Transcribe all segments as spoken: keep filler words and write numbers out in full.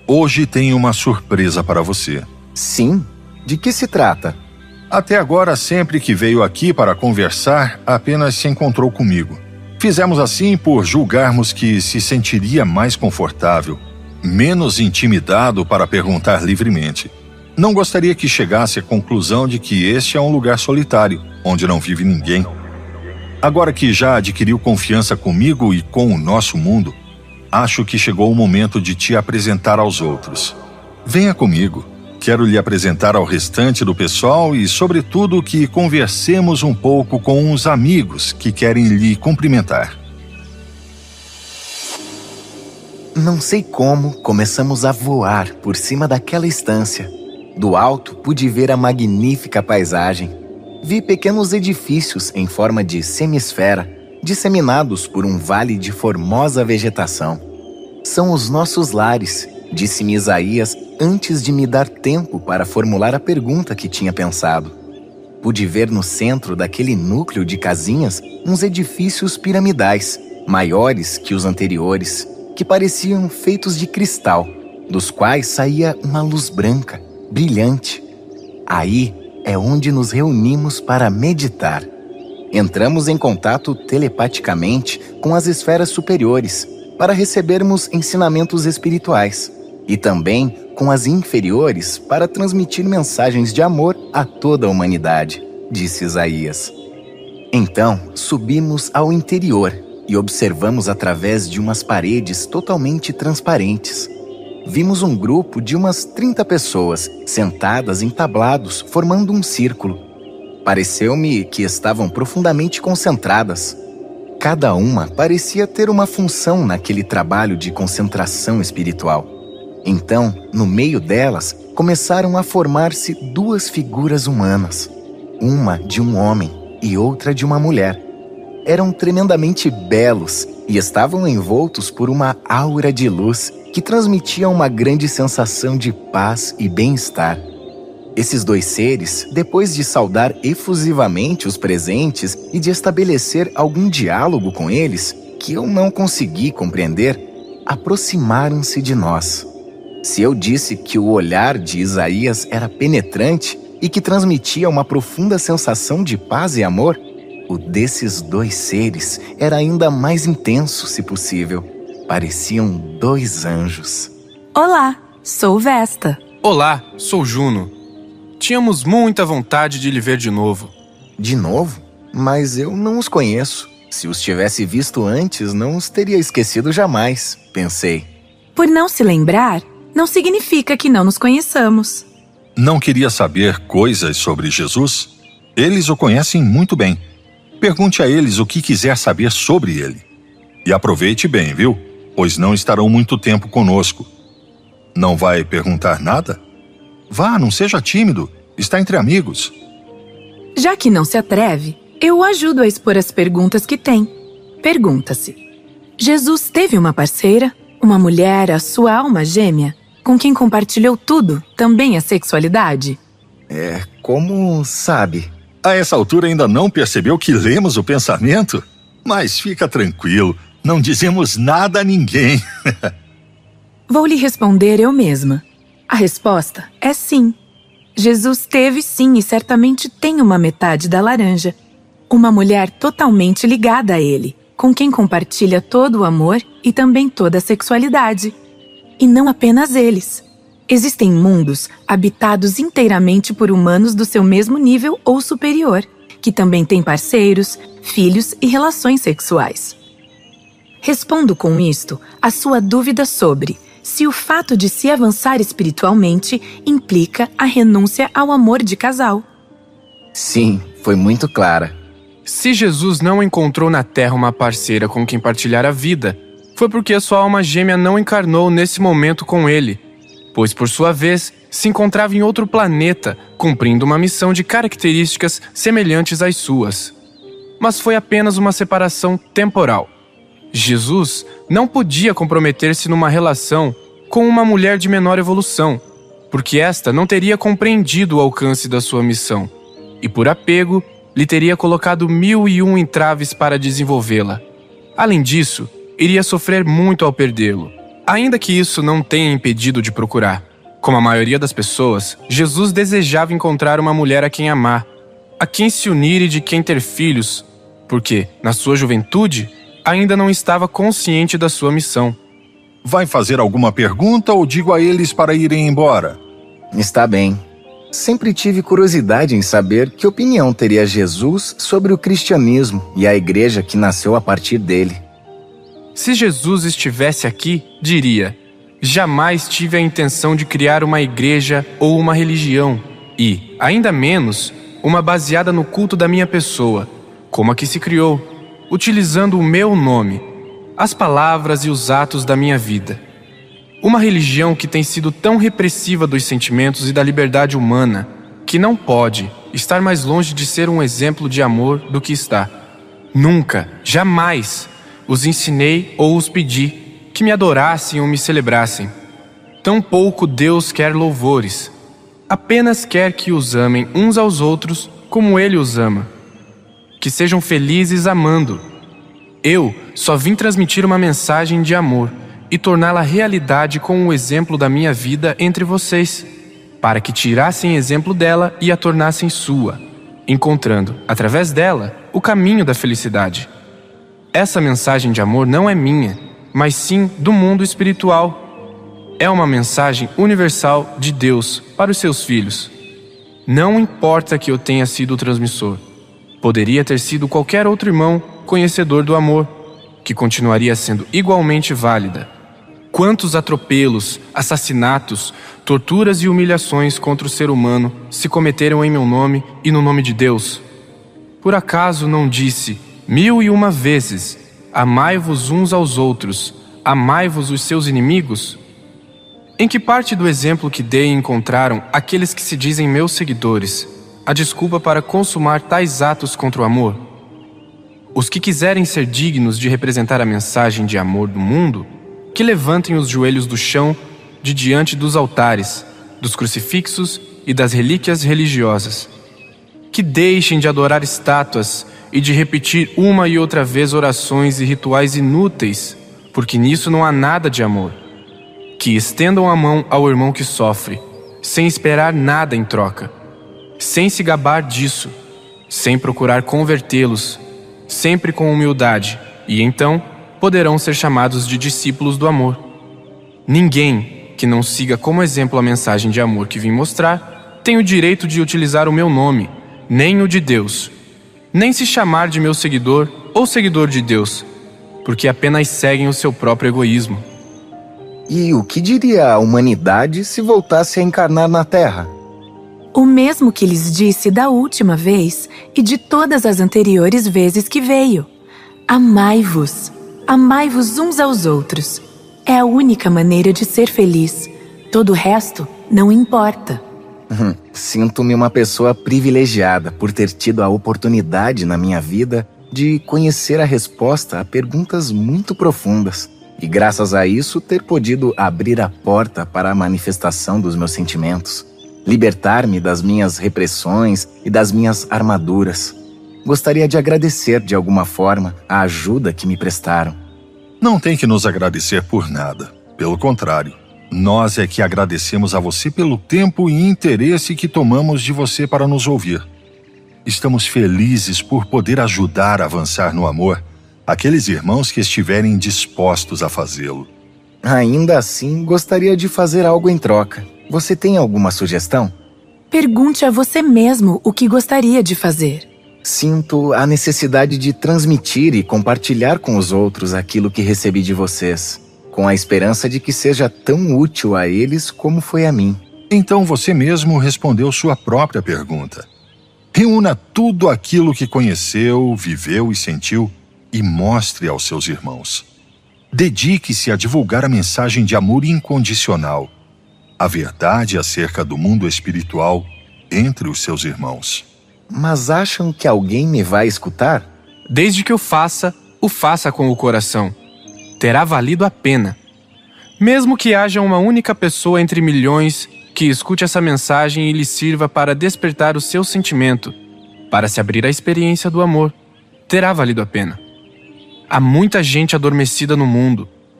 Hoje tenho uma surpresa para você. Sim? De que se trata? Até agora, sempre que veio aqui para conversar, apenas se encontrou comigo. Fizemos assim por julgarmos que se sentiria mais confortável, menos intimidado para perguntar livremente. Não gostaria que chegasse à conclusão de que este é um lugar solitário, onde não vive ninguém. Agora que já adquiriu confiança comigo e com o nosso mundo, acho que chegou o momento de te apresentar aos outros. Venha comigo. Quero lhe apresentar ao restante do pessoal e, sobretudo, que conversemos um pouco com uns amigos que querem lhe cumprimentar. Não sei como, começamos a voar por cima daquela estância. Do alto, pude ver a magnífica paisagem. Vi pequenos edifícios em forma de semisfera, disseminados por um vale de formosa vegetação. São os nossos lares, disse-me Isaías antes de me dar tempo para formular a pergunta que tinha pensado. Pude ver no centro daquele núcleo de casinhas uns edifícios piramidais, maiores que os anteriores, que pareciam feitos de cristal, dos quais saía uma luz branca, brilhante. Aí é onde nos reunimos para meditar. Entramos em contato telepaticamente com as esferas superiores para recebermos ensinamentos espirituais e também com as inferiores para transmitir mensagens de amor a toda a humanidade, disse Isaías. Então, subimos ao interior e observamos através de umas paredes totalmente transparentes. Vimos um grupo de umas trinta pessoas sentadas em tablados, formando um círculo. Pareceu-me que estavam profundamente concentradas. Cada uma parecia ter uma função naquele trabalho de concentração espiritual. Então, no meio delas, começaram a formar-se duas figuras humanas, uma de um homem e outra de uma mulher. Eram tremendamente belos e estavam envoltos por uma aura de luz que transmitia uma grande sensação de paz e bem-estar. Esses dois seres, depois de saudar efusivamente os presentes e de estabelecer algum diálogo com eles, que eu não consegui compreender, aproximaram-se de nós. Se eu disse que o olhar de Isaías era penetrante e que transmitia uma profunda sensação de paz e amor, o desses dois seres era ainda mais intenso, se possível. Pareciam dois anjos. Olá, sou Vesta. Olá, sou Juno. Tínhamos muita vontade de lhe ver de novo. De novo? Mas eu não os conheço. Se os tivesse visto antes, não os teria esquecido jamais, pensei. Por não se lembrar, não significa que não nos conheçamos. Não queria saber coisas sobre Jesus? Eles o conhecem muito bem. Pergunte a eles o que quiser saber sobre ele. E aproveite bem, viu? Pois não estarão muito tempo conosco. Não vai perguntar nada? Vá, não seja tímido. Está entre amigos. Já que não se atreve, eu o ajudo a expor as perguntas que tem. Pergunta-se: Jesus teve uma parceira, uma mulher, a sua alma gêmea, com quem compartilhou tudo, também a sexualidade? É, como sabe? A essa altura ainda não percebeu que lemos o pensamento? Mas fica tranquilo, não dizemos nada a ninguém. Vou lhe responder eu mesma. A resposta é sim. Jesus teve sim e certamente tem uma metade da laranja. Uma mulher totalmente ligada a ele, com quem compartilha todo o amor e também toda a sexualidade. E não apenas eles. Existem mundos habitados inteiramente por humanos do seu mesmo nível ou superior, que também têm parceiros, filhos e relações sexuais. Respondo com isto a sua dúvida sobre se o fato de se avançar espiritualmente implica a renúncia ao amor de casal. Sim, foi muito clara. Se Jesus não encontrou na Terra uma parceira com quem partilhar a vida, foi porque a sua alma gêmea não encarnou nesse momento com ele, pois, por sua vez, se encontrava em outro planeta, cumprindo uma missão de características semelhantes às suas. Mas foi apenas uma separação temporal. Jesus não podia comprometer-se numa relação com uma mulher de menor evolução, porque esta não teria compreendido o alcance da sua missão, e por apego, lhe teria colocado mil e um entraves para desenvolvê-la. Além disso, iria sofrer muito ao perdê-lo, Ainda que isso não tenha impedido de procurar. Como a maioria das pessoas, Jesus desejava encontrar uma mulher a quem amar, a quem se unir e de quem ter filhos, porque, na sua juventude, ainda não estava consciente da sua missão. Vai fazer alguma pergunta ou digo a eles para irem embora? Está bem. Sempre tive curiosidade em saber que opinião teria Jesus sobre o cristianismo e a igreja que nasceu a partir dele. Se Jesus estivesse aqui, diria: jamais tive a intenção de criar uma igreja ou uma religião e, ainda menos, uma baseada no culto da minha pessoa, como a que se criou, utilizando o meu nome, as palavras e os atos da minha vida. Uma religião que tem sido tão repressiva dos sentimentos e da liberdade humana que não pode estar mais longe de ser um exemplo de amor do que está. Nunca, jamais, os ensinei ou os pedi que me adorassem ou me celebrassem. Tampouco Deus quer louvores. Apenas quer que os amem uns aos outros como Ele os ama. Que sejam felizes amando. Eu só vim transmitir uma mensagem de amor e torná-la realidade com o exemplo da minha vida entre vocês, para que tirassem exemplo dela e a tornassem sua, encontrando, através dela, o caminho da felicidade. Essa mensagem de amor não é minha, mas sim do mundo espiritual. É uma mensagem universal de Deus para os seus filhos. Não importa que eu tenha sido o transmissor. Poderia ter sido qualquer outro irmão conhecedor do amor, que continuaria sendo igualmente válida. Quantos atropelos, assassinatos, torturas e humilhações contra o ser humano se cometeram em meu nome e no nome de Deus? Por acaso não disse mil e uma vezes: amai-vos uns aos outros, amai-vos os seus inimigos? Em que parte do exemplo que dei encontraram aqueles que se dizem meus seguidores a desculpa para consumar tais atos contra o amor? Os que quiserem ser dignos de representar a mensagem de amor do mundo, que levantem os joelhos do chão de diante dos altares, dos crucifixos e das relíquias religiosas. Que deixem de adorar estátuas e de repetir uma e outra vez orações e rituais inúteis, porque nisso não há nada de amor. Que estendam a mão ao irmão que sofre, sem esperar nada em troca, sem se gabar disso, sem procurar convertê-los, sempre com humildade, e então poderão ser chamados de discípulos do amor. Ninguém que não siga como exemplo a mensagem de amor que vim mostrar tem o direito de utilizar o meu nome, nem o de Deus, nem se chamar de meu seguidor ou seguidor de Deus, porque apenas seguem o seu próprio egoísmo. E o que diria a humanidade se voltasse a encarnar na Terra? O mesmo que lhes disse da última vez e de todas as anteriores vezes que veio. Amai-vos. Amai-vos uns aos outros. É a única maneira de ser feliz. Todo o resto não importa. Sinto-me uma pessoa privilegiada por ter tido a oportunidade na minha vida de conhecer a resposta a perguntas muito profundas e, graças a isso, ter podido abrir a porta para a manifestação dos meus sentimentos, libertar-me das minhas repressões e das minhas armaduras. Gostaria de agradecer de alguma forma a ajuda que me prestaram. Não tem que nos agradecer por nada. Pelo contrário, nós é que agradecemos a você pelo tempo e interesse que tomamos de você para nos ouvir. Estamos felizes por poder ajudar a avançar no amor aqueles irmãos que estiverem dispostos a fazê-lo. Ainda assim, gostaria de fazer algo em troca. Você tem alguma sugestão? Pergunte a você mesmo o que gostaria de fazer. Sinto a necessidade de transmitir e compartilhar com os outros aquilo que recebi de vocês, com a esperança de que seja tão útil a eles como foi a mim. Então você mesmo respondeu sua própria pergunta. Reúna tudo aquilo que conheceu, viveu e sentiu e mostre aos seus irmãos. Dedique-se a divulgar a mensagem de amor incondicional, a verdade acerca do mundo espiritual entre os seus irmãos. Mas acham que alguém me vai escutar? Desde que o faça, o faça com o coração. Terá valido a pena. Mesmo que haja uma única pessoa entre milhões que escute essa mensagem e lhe sirva para despertar o seu sentimento, para se abrir à experiência do amor, terá valido a pena. Há muita gente adormecida no mundo,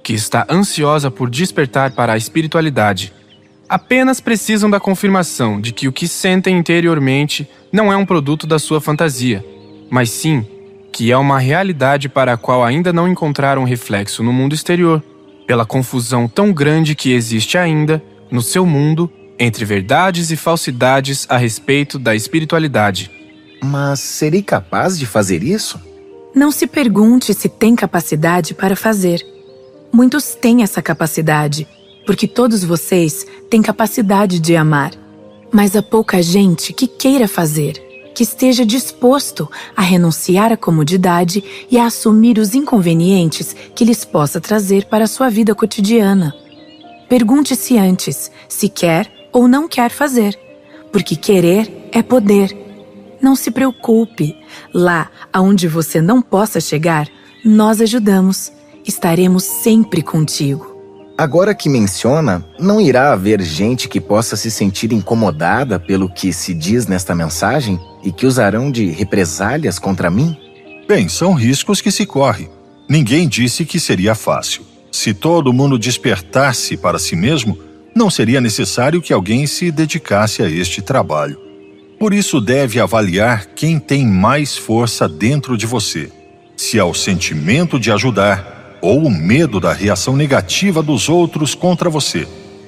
que está ansiosa por despertar para a espiritualidade. Apenas precisam da confirmação de que o que sentem interiormente não é um produto da sua fantasia, mas sim que é uma realidade para a qual ainda não encontraram reflexo no mundo exterior, pela confusão tão grande que existe ainda, no seu mundo, entre verdades e falsidades a respeito da espiritualidade. Mas serei capaz de fazer isso? Não se pergunte se tem capacidade para fazer. Muitos têm essa capacidade, porque todos vocês têm capacidade de amar. Mas há pouca gente que queira fazer, que esteja disposto a renunciar à comodidade e a assumir os inconvenientes que lhes possa trazer para a sua vida cotidiana. Pergunte-se antes se quer ou não quer fazer, porque querer é poder. Não se preocupe, lá aonde você não possa chegar, nós ajudamos. Estaremos sempre contigo. Agora que menciona, não irá haver gente que possa se sentir incomodada pelo que se diz nesta mensagem e que usarão de represálias contra mim? Bem, são riscos que se corre. Ninguém disse que seria fácil. Se todo mundo despertasse para si mesmo, não seria necessário que alguém se dedicasse a este trabalho. Por isso deve avaliar quem tem mais força dentro de você. Se é o sentimento de ajudar ou o medo da reação negativa dos outros contra você.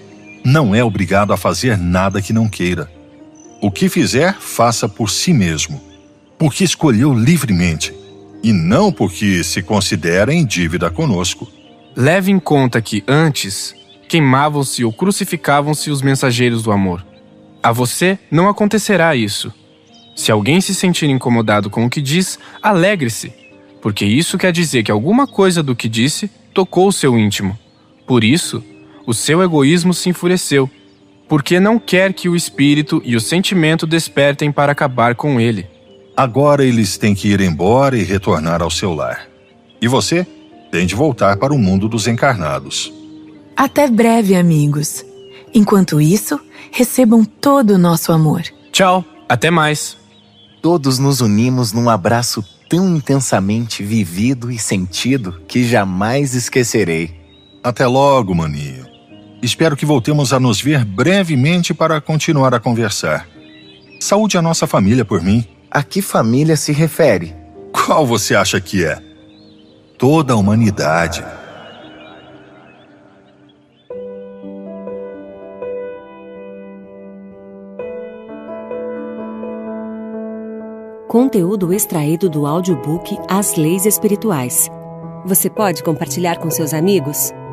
Não é obrigado a fazer nada que não queira. O que fizer, faça por si mesmo, porque escolheu livremente, e não porque se considera em dívida conosco. Leve em conta que antes queimavam-se ou crucificavam-se os mensageiros do amor. A você não acontecerá isso. Se alguém se sentir incomodado com o que diz, alegre-se, porque isso quer dizer que alguma coisa do que disse tocou o seu íntimo. Por isso, o seu egoísmo se enfureceu, porque não quer que o espírito e o sentimento despertem para acabar com ele. Agora eles têm que ir embora e retornar ao seu lar. E você tem de voltar para o mundo dos encarnados. Até breve, amigos. Enquanto isso, recebam todo o nosso amor. Tchau, até mais. Todos nos unimos num abraço tão intensamente vivido e sentido que jamais esquecerei. Até logo, maninho. Espero que voltemos a nos ver brevemente para continuar a conversar. Saúde a nossa família por mim. A que família se refere? Qual você acha que é? Toda a humanidade. Conteúdo extraído do audiobook As Leis Espirituais. Você pode compartilhar com seus amigos?